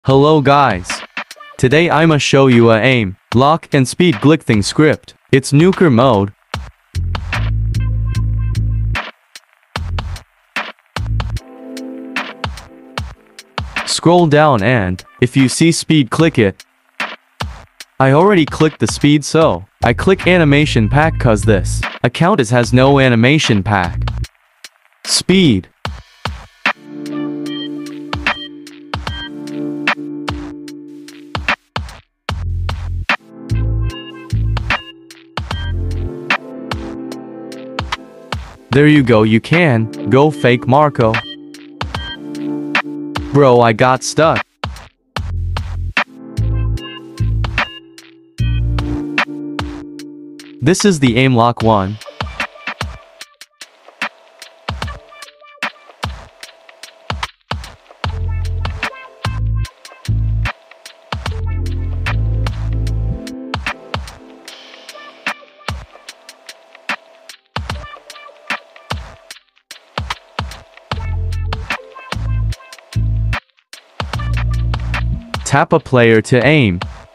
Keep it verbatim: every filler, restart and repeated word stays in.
Hello guys. Today I'ma show you a aim, lock and speed glitching script. It's Nuker mode. Scroll down and, if you see speed, click it. I already clicked the speed, so I click animation pack cause this account is has no animation pack. Speed. There you go, you can go fake Marco. Bro, I got stuck. This is the aim lock one. Tap a player to aim.